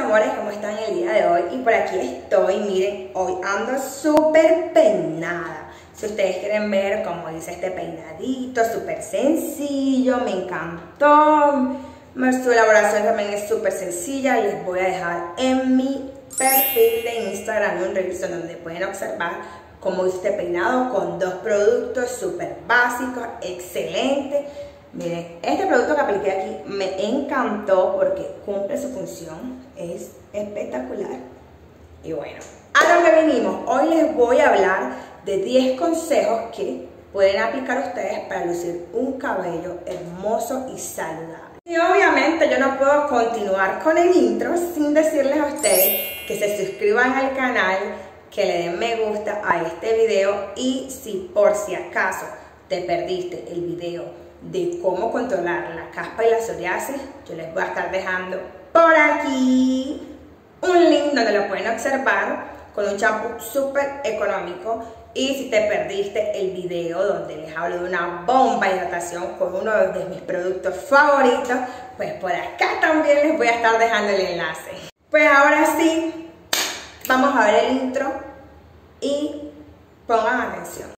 amores, ¿cómo están el día de hoy? Y por aquí estoy, miren, hoy ando súper peinada. Si ustedes quieren ver cómo hice este peinadito, súper sencillo, me encantó. Su elaboración también es súper sencilla y les voy a dejar en mi perfil de Instagram un reel donde pueden observar cómo hice este peinado con dos productos súper básicos, excelentes. Miren, este producto que apliqué aquí me encantó porque cumple su función, es espectacular. Y bueno, a lo que venimos, hoy les voy a hablar de 10 consejos que pueden aplicar ustedes para lucir un cabello hermoso y saludable. Y obviamente yo no puedo continuar con el intro sin decirles a ustedes que se suscriban al canal, que le den me gusta a este video y si por si acaso te perdiste el video de cómo controlar la caspa y la psoriasis, yo les voy a estar dejando por aquí un link donde lo pueden observar con un champú súper económico. Y si te perdiste el video donde les hablo de una bomba de hidratación con uno de mis productos favoritos, pues por acá también les voy a estar dejando el enlace. Pues ahora sí, vamos a ver el intro y pongan atención.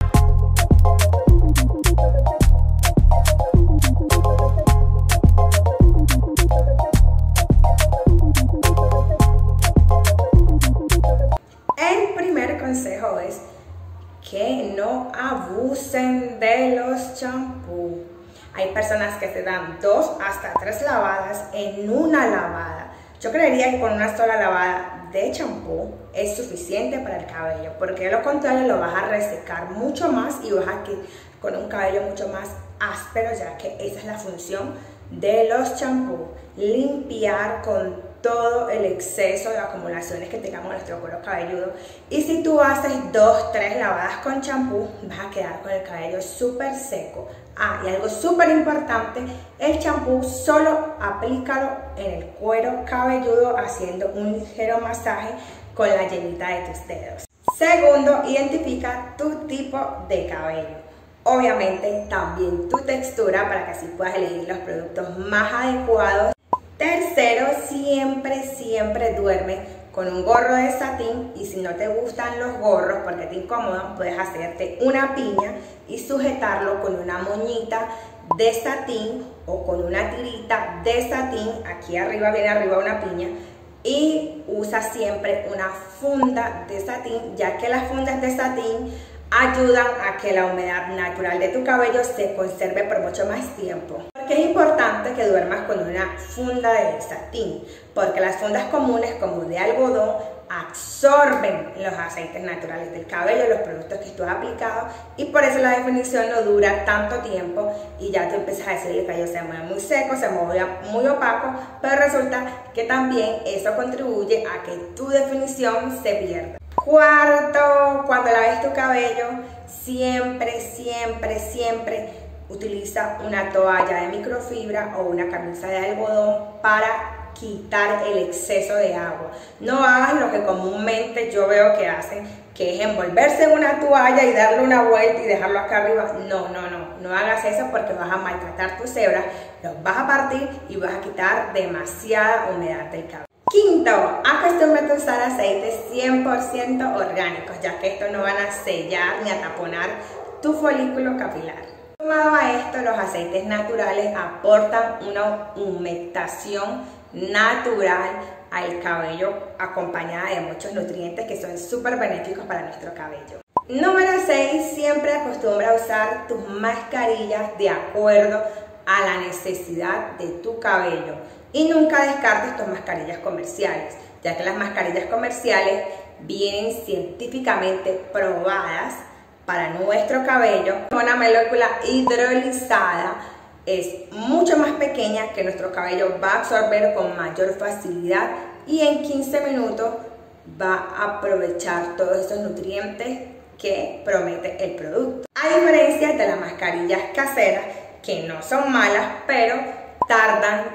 El primer consejo es que no abusen de los champús. Hay personas que se dan 2 hasta 3 lavadas en una lavada. Yo creería que con una sola lavada de champú es suficiente para el cabello, porque de lo contrario lo vas a resecar mucho más y vas a quedar con un cabello mucho más áspero, ya que esa es la función de los champús, limpiar con todo el exceso de acumulaciones que tengamos en nuestro cuero cabelludo. Y si tú haces 2-3 lavadas con champú, vas a quedar con el cabello súper seco. Y algo súper importante, el champú solo aplícalo en el cuero cabelludo haciendo un ligero masaje con la yemita de tus dedos. Segundo, identifica tu tipo de cabello. Obviamente también tu textura para que así puedas elegir los productos más adecuados. Tercero, siempre duerme con un gorro de satín, y si no te gustan los gorros porque te incomodan, puedes hacerte una piña y sujetarlo con una moñita de satín o con una tirita de satín. Aquí arriba viene arriba una piña, y usa siempre una funda de satín, ya que las fundas de satín ayudan a que la humedad natural de tu cabello se conserve por mucho más tiempo. Porque es importante que duermas con una funda de satín, porque las fundas comunes como de algodón absorben los aceites naturales del cabello, los productos que tú has aplicado, y por eso la definición no dura tanto tiempo y ya tú empiezas a decir que el cabello se mueve muy seco, se mueve muy opaco, pero resulta que también eso contribuye a que tu definición se pierda. Cuarto, cuando laves tu cabello, siempre utiliza una toalla de microfibra o una camisa de algodón para quitar el exceso de agua. No hagas lo que comúnmente yo veo que hacen, que es envolverse en una toalla y darle una vuelta y dejarlo acá arriba. No hagas eso porque vas a maltratar tus hebras, los vas a partir y vas a quitar demasiada humedad del cabello. Quinto, acostúmbrate a usar aceites 100% orgánicos, ya que estos no van a sellar ni a taponar tu folículo capilar. Sumado a esto, los aceites naturales aportan una humectación natural al cabello, acompañada de muchos nutrientes que son súper benéficos para nuestro cabello. Número 6, siempre acostumbra a usar tus mascarillas de acuerdo a la necesidad de tu cabello. Y nunca descartes tus mascarillas comerciales, ya que las mascarillas comerciales vienen científicamente probadas para nuestro cabello. Una molécula hidrolizada es mucho más pequeña que nuestro cabello va a absorber con mayor facilidad, y en 15 minutos va a aprovechar todos esos nutrientes que promete el producto. A diferencia de las mascarillas caseras, que no son malas, pero tardan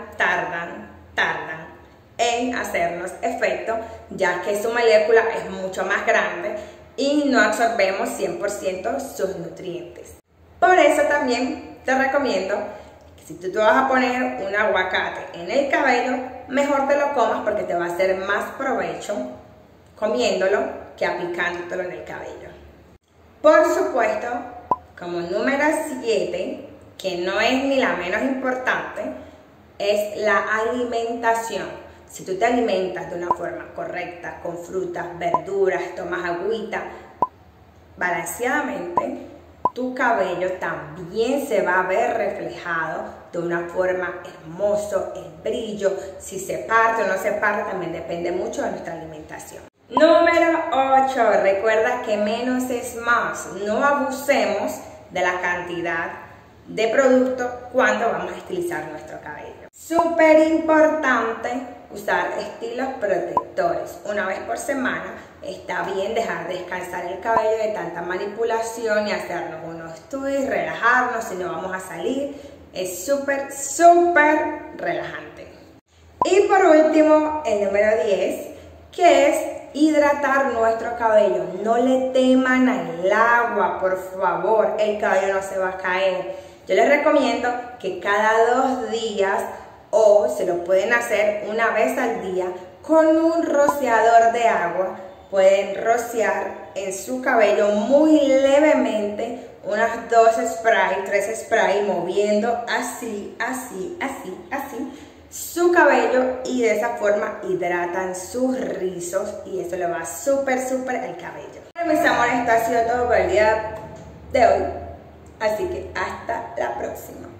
en hacernos efecto, ya que su molécula es mucho más grande y no absorbemos 100% sus nutrientes. Por eso también te recomiendo Si tú te vas a poner un aguacate en el cabello, mejor te lo comas porque te va a hacer más provecho comiéndolo que aplicándotelo en el cabello. Por supuesto, como número 7, que no es ni la menos importante, es la alimentación. Si tú te alimentas de una forma correcta, con frutas, verduras, tomas agüita, balanceadamente, tu cabello también se va a ver reflejado de una forma hermosa, el brillo, si se parte o no se parte, también depende mucho de nuestra alimentación. Número 8, recuerda que menos es más. No abusemos de la cantidad de producto cuando vamos a estilizar nuestro cabello. Súper importante usar estilos protectores. Una vez por semana está bien dejar descansar el cabello de tanta manipulación y hacernos unos twists, relajarnos si no vamos a salir. Es súper relajante. Y por último, el número 10, que es hidratar nuestro cabello. No le teman al agua, por favor, el cabello no se va a caer. Yo les recomiendo que cada 2 días o se lo pueden hacer una vez al día con un rociador de agua. Pueden rociar en su cabello muy levemente unas 2 sprays, 3 sprays, moviendo así su cabello y de esa forma hidratan sus rizos y eso le va súper al cabello. Bueno, mis amores, esto ha sido todo por el día de hoy, así que hasta la próxima.